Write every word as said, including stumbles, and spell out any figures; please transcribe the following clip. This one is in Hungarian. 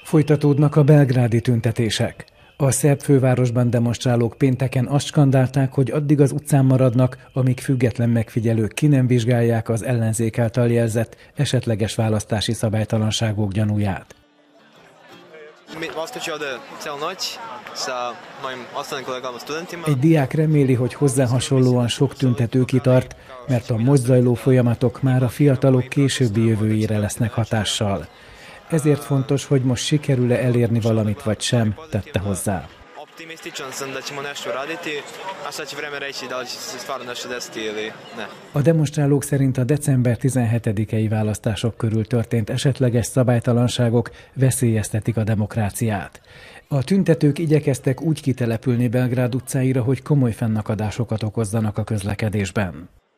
Folytatódnak a belgrádi tüntetések. A szerb fővárosban demonstrálók pénteken azt skandálták, hogy addig az utcán maradnak, amíg független megfigyelők ki nem vizsgálják az ellenzék által jelzett esetleges választási szabálytalanságok gyanúját. Egy diák reméli, hogy hozzá hasonlóan sok tüntető kitart, mert a most zajló folyamatok már a fiatalok későbbi jövőjére lesznek hatással. Ezért fontos, hogy most sikerül-e elérni valamit vagy sem, tette hozzá. A demonstrálók szerint a december tizenhetedikei választások körül történt esetleges szabálytalanságok veszélyeztetik a demokráciát. A tüntetők igyekeztek úgy kitelepülni Belgrád utcáira, hogy komoly fennakadásokat okozzanak a közlekedésben.